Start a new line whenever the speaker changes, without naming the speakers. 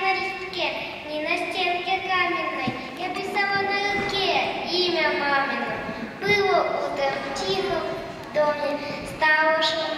на листке, ни на стенке каменной. Я писала на руке имя мамино. Было утром тихо в доме, стало шумно.